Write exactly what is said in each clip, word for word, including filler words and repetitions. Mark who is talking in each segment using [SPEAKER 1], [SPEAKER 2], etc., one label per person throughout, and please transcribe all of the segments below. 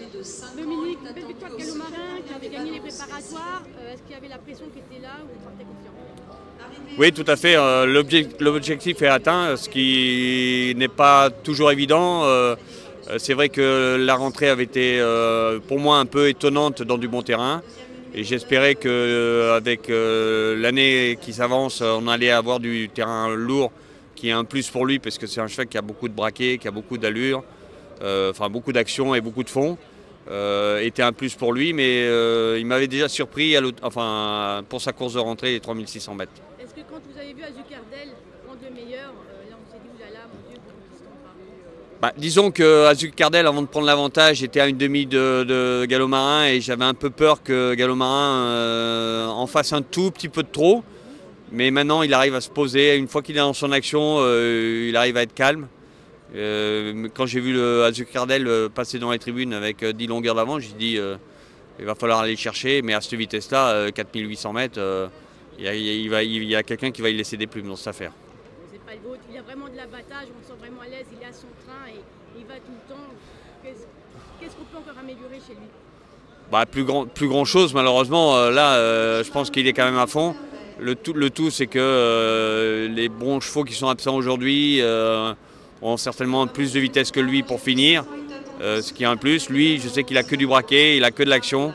[SPEAKER 1] Dominique, belle victoire de Gallo-Marin qui avait gagné les préparatoires. Euh, Est-ce qu'il y avait la pression qui était là ou vous sentez confiant?
[SPEAKER 2] Oui, tout à fait. Euh, L'objectif est atteint, ce qui n'est pas toujours évident. Euh, C'est vrai que la rentrée avait été euh, pour moi un peu étonnante dans du bon terrain. Et j'espérais qu'avec euh, l'année qui s'avance, on allait avoir du terrain lourd qui est un plus pour lui parce que c'est un cheval qui a beaucoup de braquets, qui a beaucoup d'allure, euh, enfin beaucoup d'action et beaucoup de fond. Euh, était un plus pour lui, mais euh, il m'avait déjà surpris à enfin, pour sa course de rentrée, les trois mille six cents mètres.
[SPEAKER 1] Est-ce que quand vous avez vu Azucardel prendre le meilleur, euh, là on s'est dit oulala, mon Dieu, qu'ils se trompent pas?
[SPEAKER 2] Bah, disons que Azucardel, avant de prendre l'avantage, était à une demi de, de Gallo-Marin et j'avais un peu peur que Gallo-Marin euh, en fasse un tout petit peu de trop. Mais maintenant, il arrive à se poser. Une fois qu'il est dans son action, euh, il arrive à être calme. Euh, quand j'ai vu le Azucardel passer dans les tribunes avec dix longueurs d'avance, j'ai dit euh, il va falloir aller le chercher. Mais à cette vitesse-là, euh, quatre mille huit cents mètres, euh, il y a, il va, il y a quelqu'un qui va y laisser des plumes dans cette affaire.
[SPEAKER 1] C'est pas le vôtre, il a vraiment de l'abattage, on le sent vraiment à l'aise, il est à son train et il va tout le temps. Qu'est-ce qu'on peut encore améliorer chez lui?
[SPEAKER 2] Bah, plus grand, plus grand chose malheureusement. Euh, là, euh, je pense qu'il est quand même à fond. Le tout, le tout c'est que euh, les bons chevaux qui sont absents aujourd'hui euh, ont certainement plus de vitesse que lui pour finir, euh, ce qui est un plus. Lui, je sais qu'il a que du braquet, il a que de l'action.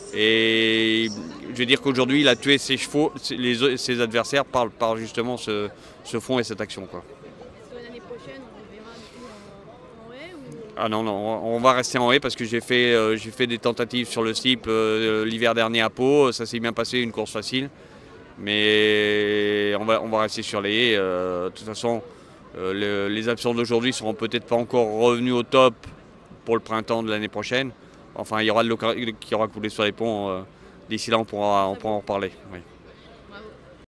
[SPEAKER 2] Et je veux dire qu'aujourd'hui, il a tué ses chevaux, les, ses adversaires par, par justement ce, ce fond et cette action, quoi.
[SPEAKER 1] Est-ce que l'année prochaine, on verra en, en haie ou...
[SPEAKER 2] Ah non, non, on va rester en haie parce que j'ai fait, euh, j'ai fait des tentatives sur le slip euh, l'hiver dernier à Pau. Ça s'est bien passé, une course facile. Mais on va, on va rester sur les haies. Euh, de toute façon, euh, le, les absents d'aujourd'hui ne seront peut-être pas encore revenus au top pour le printemps de l'année prochaine. Enfin, il y aura de l'eau qui aura coulé sur les ponts. Euh, D'ici là, on pourra, on pourra en reparler. Oui.